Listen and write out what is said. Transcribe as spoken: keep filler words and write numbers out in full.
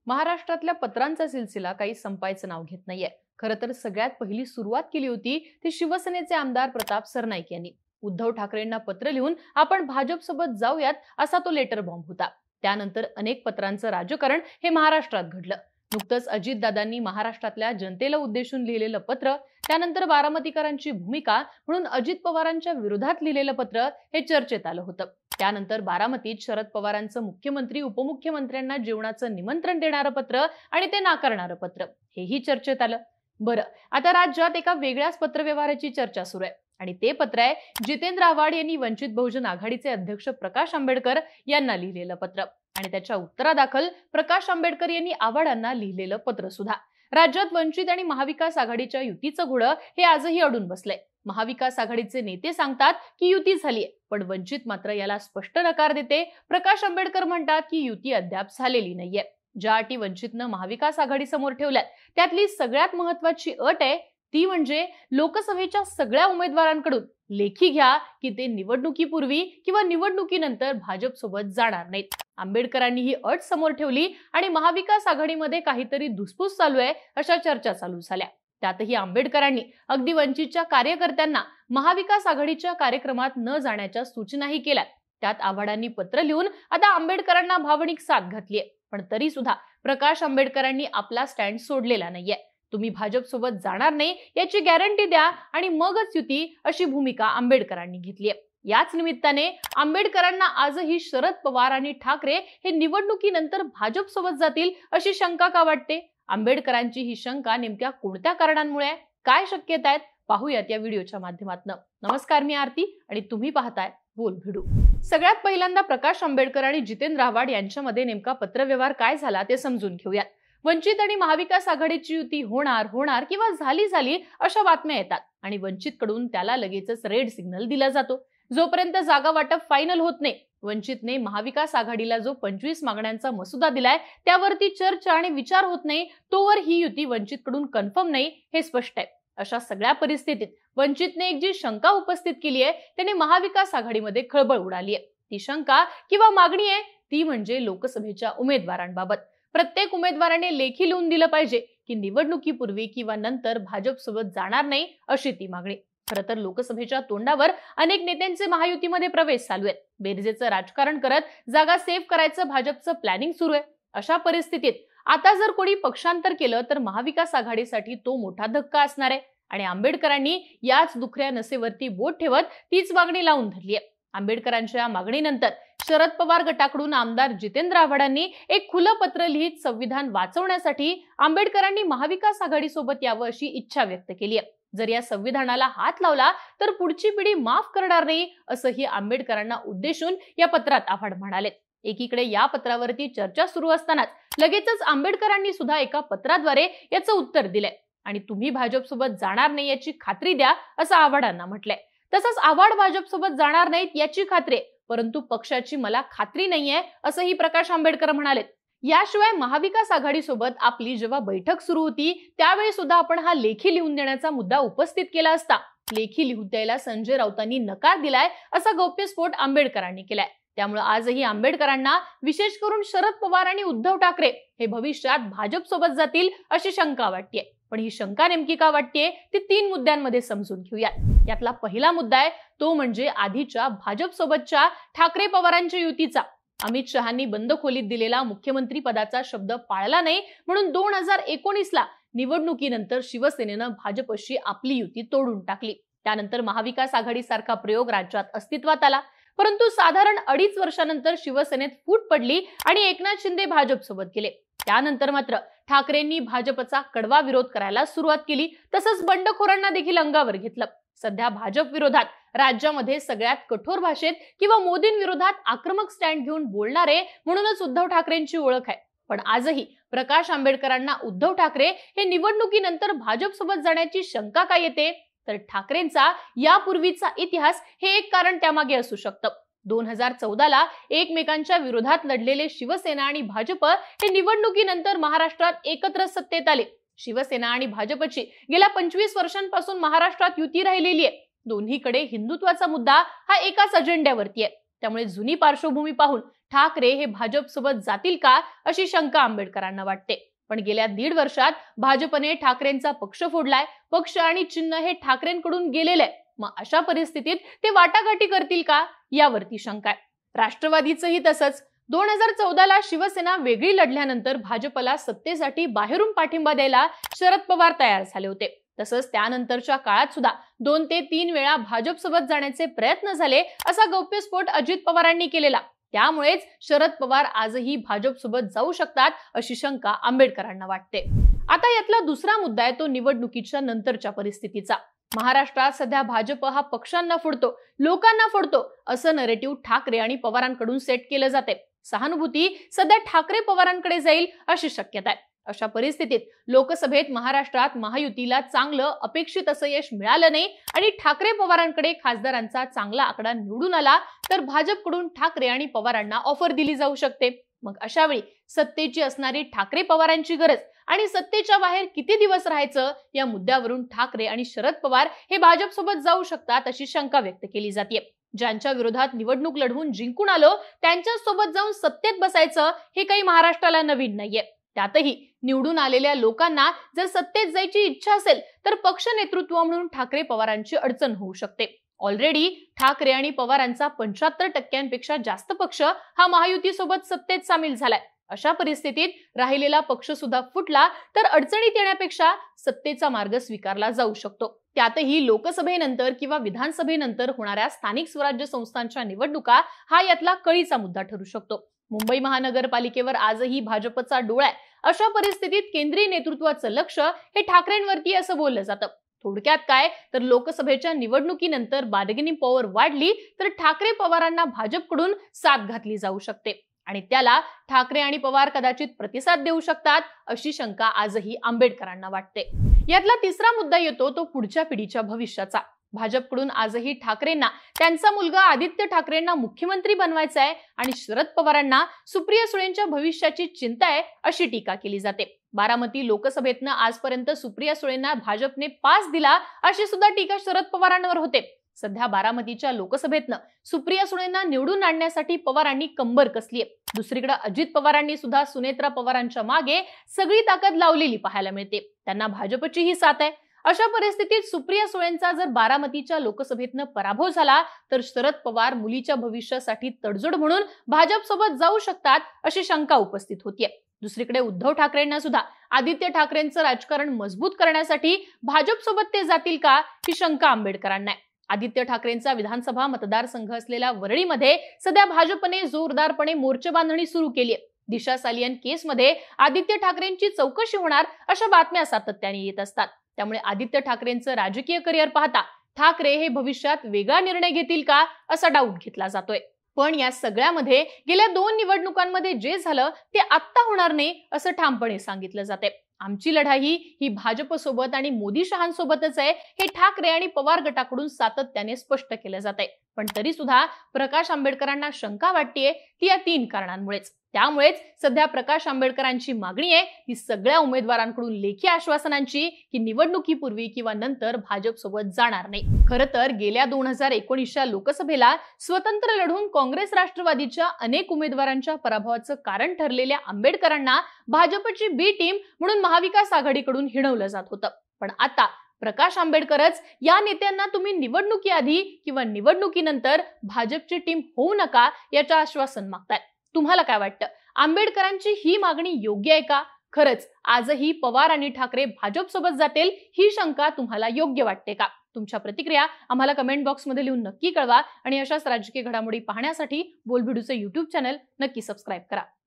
महाराष्ट्रातल्या पत्रांचा सिलसिला काही संपायचं नाव घेत नाहीये। खरं तर सगळ्यात पहिली सुरुवात केली होती ती शिवसेनेचे आमदार प्रताप सरनाईक यांनी। उद्धव ठाकरेंना पत्र लिहून आपण भाजप सोबत जाऊयात असा तो लेटर बॉम्ब होता। त्यानंतर अनेक पत्रांचं राजकारण हे महाराष्ट्रात घडलं। नुकतंच अजितदादांनी महाराष्ट्रातल्या जनतेला उद्देशून लिहिलेलं पत्र, त्यानंतर बारामतीकरांची भूमिका म्हणून अजित पवारांच्या विरोधात लिहिलेलं पत्र हे चर्चेत आलं होतं। त्यानंतर बारामतीत शरद पवारांचं मुख्यमंत्री उपमुख्यमंत्र्यांना जेवणाचं निमंत्रण देणारं पत्र आणि ते नाकारणारं पत्र हेही चर्चेत आलं। बरं, आता राज्यात एका वेगळ्याच पत्रव्यवहाराची चर्चा सुरू आहे आणि ते पत्र आहे जितेंद्र आव्हाड यांनी वंचित बहुजन आघाडीचे अध्यक्ष प्रकाश आंबेडकर यांना लिहिलेलं पत्र आणि त्याच्या उत्तरादाखल प्रकाश आंबेडकर यांनी आव्हाडांना लिहिलेलं पत्र सुद्धा। राज्यात वंचित आणि महाविकास आघाडीच्या युतीचं घोडं हे आजही अडून बसलंय। महाविकास आघाडीचे नेते सांगतात की युती झालीये, पण वंचित मात्र याला स्पष्ट नकार देते। प्रकाश आंबेडकर म्हणतात की युती अद्याप झालेली नाहीये। ज्या अटी वंचितनं महाविकास आघाडी समोर ठेवल्यात त्यातली सगळ्यात महत्वाची अट आहे ती म्हणजे लोकसभेच्या सगळ्या उमेदवारांकडून लेखी घ्या की ते निवडणुकीपूर्वी किंवा निवडणुकीनंतर भाजप सोबत जाणार नाहीत। आंबेडकरांनी ही अट समोर ठेवली आणि महाविकास आघाडीमध्ये काहीतरी धुसफूस चालू आहे अशा चर्चा चालू झाल्या। त्यातही आंबेडकरांनी अगदी वंचितच्या कार्यकर्त्यांना महाविकास आघाडीच्या कार्यक्रमात न जाण्याच्या सूचनाही केल्या। त्यात आव्हाडांनी पत्र लिहून आता आंबेडकरांना भावनिक साथ घातलीये, पण तरी सुद्धा प्रकाश आंबेडकरांनी आपला स्टँड सोडलेला नाहीये। तुम्ही भाजप सोबत जाणार नाही याची गॅरंटी द्या आणि मगच युती अशी भूमिका आंबेडकरांनी घेतलीये। याच निमित्ताने आंबेडकरांना आजही शरद पवार आणि ठाकरे हे निवडणुकीनंतर भाजप सोबत जातील अशी शंका का वाटते? आंबेडकरांची ही शंका नेमक्या कोणत्या कारणांमुळे, काय शक्यता आहेत, पाहूयात या व्हिडिओच्या माध्यमातून। नमस्कार, मी आरती आणि तुम्ही पाहताय बोल भिडू। सगळ्यात पहिल्यांदा प्रकाश आंबेडकर आणि जितेंद्र आव्हाड यांच्यामध्ये नेमका पत्रव्यवहार काय झाला ते समजून घेऊयात। वंचित आणि महाविकास आघाडीची युती होणार होणार किंवा झाली झाली अशा बातम्या येतात आणि वंचित कडून त्याला लगेचच रेड सिग्नल दिला जातो। जोपर्यंत जागा वाटप फायनल होत नाही, वंचितने महाविकास आघाडीला जो पंचवीस मागण्यांचा मसुदा दिलाय त्यावरती चर्चा आणि विचार होत नाही, तोवर ही युती वंचित कडून कन्फर्म नाही हे स्पष्ट आहे। अशा सगळ्या परिस्थितीत वंचितने एक जी शंका उपस्थित केली आहे त्याने महाविकास आघाडीमध्ये खळबळ उडाली आहे। ती शंका किंवा मागणी आहे ती म्हणजे लोकसभेच्या उमेदवारांबाबत। प्रत्येक उमेदवाराने लेखी लिहून दिलं पाहिजे की निवडणुकीपूर्वी किंवा नंतर भाजप सोबत जाणार नाही अशी ती मागणी। खरं तर लोकसभेच्या तोंडावर अनेक नेत्यांचे महायुतीमध्ये प्रवेश चालू आहेत। बेरजेचं राजकारण करत जागा सेव्ह करायचं भाजपचं प्लॅनिंग सुरू आहे। अशा परिस्थितीत आता जर कोणी पक्षांतर केलं तर महाविकास आघाडीसाठी तो मोठा धक्का असणार आहे आणि आंबेडकरांनी याच दुखऱ्या नसेवरती बोट ठेवत तीच मागणी लावून धरली आहे। आंबेडकरांच्या मागणीनंतर शरद पवार गटाकडून आमदार जितेंद्र आव्हाडांनी एक खुलं पत्र लिहित संविधान वाचवण्यासाठी आंबेडकरांनी महाविकास आघाडी सोबत यावं अशी इच्छा व्यक्त केली आहे। जर या संविधानाला हात लावला तर पुढची पिढी माफ करणार नाही असंही आंबेडकरांना उद्देशून या पत्रात आव्हाड म्हणाले। एकीकडे या पत्रावरती चर्चा सुरू असतानाच लगेचच आंबेडकरांनी सुद्धा एका पत्राद्वारे याचं उत्तर दिलंय आणि तुम्ही भाजप सोबत जाणार नाही याची खात्री द्या असं आव्हाडांना म्हटलंय। तसंच आव्हाड भाजप सोबत जाणार नाहीत याची खात्री, परंतु पक्षाची मला खात्री नाहीये असंही प्रकाश आंबेडकर म्हणाले। याशिवाय महाविकास आघाडी सोबत आपली जेव्हा बैठक सुरू होती त्यावेळी सुद्धा आपण हा लेखी लिहून देण्याचा मुद्दा उपस्थित केला असता। लेखी लिहून द्यायला संजय राऊतांनी नकार दिलाय असा गौप्यस्फोट आंबेडकरांनी केलाय। त्यामुळे आजही आंबेडकरांना विशेष करून शरद पवार आणि उद्धव ठाकरे हे भविष्यात भाजप सोबत जातील अशी शंका वाटतेय। पण ही शंका नेमकी का वाटतेय ती तीन मुद्द्यांमध्ये समजून घेऊयात। यातला पहिला मुद्दा आहे तो म्हणजे आधीच्या भाजप सोबतच्या ठाकरे पवारांच्या युतीचा। अमित शहांनी बंद खोलीत दिलेला मुख्यमंत्री पदाचा शब्द पाळला नाही म्हणून दोन हजार एकोणीस ला निवडणुकीनंतर शिवसेनेनं भाजपशी आपली युती तोडून टाकली। त्यानंतर महाविकास आघाडी सारखा प्रयोग राज्यात अस्तित्वात आला, परंतु साधारण अडीच वर्षानंतर शिवसेनेत फूट पडली आणि एकनाथ शिंदे भाजप सोबत गेले। त्यानंतर मात्र ठाकरेंनी भाजपचा कडवा विरोध करायला सुरुवात केली, तसंच बंडखोरांना देखील अंगावर घेतलं। सध्या भाजप विरोधात राज्यामध्ये सगळ्यात कठोर भाषेत किंवा मोदींविरोधात आक्रमक स्टँड घेऊन बोलणारे म्हणूनच उद्धव ठाकरेंची ओळख आहे। पण आजही प्रकाश आंबेडकरांना उद्धव ठाकरे हे निवडणुकीनंतर भाजप सोबत जाण्याची शंका का येते तर ठाकरेंचा यापूर्वीचा इतिहास हे एक कारण त्यामागे असू शकतं। दोन हजार चौदा ला एकमेकांच्या विरोधात लढलेले शिवसेना आणि भाजप हे निवडणुकीनंतर महाराष्ट्रात एकत्र सत्तेत आले। शिवसेना आणि भाजपची गेल्या पंचवीस वर्षांपासून महाराष्ट्रात युती राहिलेली आहे। दोन्हीकडे हिंदुत्वाचा मुद्दा हा एकाच अजेंड्यावरती आहे। त्यामुळे जुनी पार्श्वभूमी पाहून ठाकरे हे भाजप सोबत जातील का अशी शंका आंबेडकरांना वाटते. पण गेल्या दीड वर्षात भाजपने ठाकरेंचा पक्ष फोडलाय, पक्ष आणि चिन्ह हे ठाकरेंकडून गेलेले आहे. मग अशा परिस्थितीत ते वाटाघाटी करतील का यावरती शंका आहे. राष्ट्रवादीचंही तसंच. दोन हजार चौदा ला शिवसेना वेगळी लढल्यानंतर भाजपला सत्तेसाठी बाहेरून पाठिंबा द्यायला शरद पवार तयार झाले होते. तसंच त्यानंतरच्या काळात सुद्धा दोन ते तीन वेळा भाजप सोबत जाण्याचे प्रयत्न झाले असा गौप्यस्फोट अजित पवारांनी केलेला. त्यामुळेच शरद पवार आजही भाजप सोबत जाऊ शकतात अशी शंका आंबेडकरांना वाटते. आता यातला दुसरा मुद्दा आहे तो निवडणुकीच्या नंतरच्या परिस्थितीचा. महाराष्ट्रात सध्या भाजप हा पक्षांना फोडतो, लोकांना फोडतो असं नरेटिव्ह ठाकरे आणि पवारांकडून सेट केलं जाते. सहानुभूती सध्या ठाकरे पवारांकडे जाईल अशी शक्यता आहे. अशा परिस्थितीत लोकसभेत महाराष्ट्रात महायुतीला चांगलं अपेक्षित असं यश मिळालं नाही आणि ठाकरे पवारांकडे खासदारांचा चांगला आकडा निवडून आला तर भाजपकडून ठाकरे आणि पवारांना ऑफर दिली जाऊ शकते. मग अशा वेळी सत्तेची असणारी ठाकरे पवारांची गरज आणि सत्तेच्या बाहेर किती दिवस राहायचं या मुद्द्यावरून ठाकरे आणि शरद पवार हे भाजप सोबत जाऊ शकतात अशी शंका व्यक्त केली जाते. ज्यांच्या विरोधात निवडणूक लढवून जिंकून आलो त्यांच्या सोबत जाऊन सत्तेत बसायचं हे काही महाराष्ट्राला नवीन नाहीये. त्यातही निवडून आलेल्या लोकांना जर सत्तेत जायची इच्छा असेल तर पक्ष नेतृत्व म्हणून ठाकरे पवारांची अडचण होऊ शकते. ऑलरेडी ठाकरे आणि पवारांचा पंच्याहत्तर टक्क्यांपेक्षा जास्त पक्ष हा महायुती सोबत सत्तेत सामील झालाय. अशा परिस्थितीत राहिलेला पक्ष सुद्धा फुटला तर अडचणीत येण्यापेक्षा सत्तेचा मार्ग स्वीकारला जाऊ शकतो. त्यातही लोकसभेनंतर किंवा विधानसभेनंतर होणाऱ्या स्थानिक स्वराज्य संस्थांच्या निवडणुका हा यातला कळीचा मुद्दा ठरू शकतो. मुंबई महानगरपालिकेवर आजही भाजपचा डोळा आहे. अशा परिस्थितीत केंद्रीय नेतृत्वाचं लक्ष हे ठाकरेंवरती असं बोललं जातं. थोडक्यात काय तर लोकसभेच्या निवडणुकीनंतर बार्गेनिंग पॉवर वाढली तर ठाकरे पवारांना भाजपकडून साथ घातली जाऊ शकते आणि त्याला ठाकरे आणि पवार कदाचित प्रतिसाद देऊ शकतात अशी शंका आजही आंबेडकरांना वाटते. यातला तिसरा मुद्दा येतो तो पुढच्या पिढीच्या भविष्याचा. भाजपकडून आजही ठाकरेंना त्यांचा मुलगा आदित्य ठाकरेंना मुख्यमंत्री बनवायचा आहे आणि शरद पवारांना सुप्रिया सुळेंच्या भविष्याची चिंता आहे अशी टीका केली जाते. बारामती लोकसभेतनं आजपर्यंत सुप्रिया सुळेंना भाजपने पास दिला अशी सुद्धा टीका शरद पवारांवर होते. सध्या बारामतीच्या लोकसभेतनं सुप्रिया सुळेंना निवडून आणण्यासाठी पवारांनी कंबर कसलीये. दुसरीकडे अजित पवारांनी सुद्धा सुनेत्रा पवारांच्या मागे सगळी ताकद लावलेली पाहायला मिळते. त्यांना भाजपचीही साथ आहे. अशा परिस्थितीत सुप्रिया सुळेंचा जर बारामतीच्या लोकसभेतनं पराभव झाला तर शरद पवार मुलीच्या भविष्यासाठी तडजोड म्हणून भाजप सोबत जाऊ शकतात अशी शंका उपस्थित होतीये. दुसरीकडे उद्धव ठाकरेंना सुद्धा आदित्य ठाकरेंचं राजकारण मजबूत करण्यासाठी भाजप सोबत ते जातील का ही शंका आंबेडकरांना आहे. आदित्य ठाकरेंचा विधानसभा मतदारसंघ असलेल्या वरळीमध्ये सध्या भाजपने जोरदारपणे मोर्चे बांधणी सुरू केली आहे. दिशा सालियन केसमध्ये आदित्य ठाकरेंची चौकशी होणार अशा बातम्या सातत्याने येत असतात. त्यामुळे आदित्य ठाकरेंचं राजकीय करिअर पाहता ठाकरे हे भविष्यात वेगळा निर्णय घेतील का असा डाऊट घेतला जातोय. पण या सगळ्यामध्ये गेल्या दोन निवडणुकांमध्ये जे झालं ते आत्ता होणार नाही असं ठामपणे सांगितलं जाते. आमची लढाई ही भाजप सोबत आणि मोदी शहांसोबतच आहे हे ठाकरे आणि पवार गटाकडून सातत्याने स्पष्ट केलं जात आहे. पण तरी सुद्धा प्रकाश आंबेडकरांना शंका वाटतेय ती या तीन कारणांमुळेच. त्यामुळेच सध्या प्रकाश आंबेडकरांची मागणी आहे ती सगळ्या उमेदवारांकडून लेखी आश्वासनांची की निवडणुकीपूर्वी किंवा नंतर भाजप सोबत जाणार नाही. खरं तर गेल्या दोन हजार एकोणीसच्या लोकसभेला स्वतंत्र लढून काँग्रेस राष्ट्रवादीच्या अनेक उमेदवारांच्या पराभवाचं कारण ठरलेल्या आंबेडकरांना भाजपची बी टीम म्हणून महाविकास आघाडीकडून हिणवलं जात होतं. पण आता प्रकाश आंबेडकरच या नेत्यांना तुम्ही निवडणुकीआधी किंवा निवडणुकीनंतर भाजपची टीम होऊ नका याचं आश्वासन मागतायत. तुम्हाला काय वाटतं? आंबेडकरांची ही मागणी योग्य आहे का? खरंच आजही पवार आणि ठाकरे भाजप सोबत जातील ही शंका तुम्हाला योग्य वाटते का? तुमच्या प्रतिक्रिया आम्हाला कमेंट बॉक्समध्ये लिहून नक्की कळवा आणि अशाच राजकीय घडामोडी पाहण्यासाठी बोलबिडूचे युट्यूब चॅनल नक्की सबस्क्राईब करा.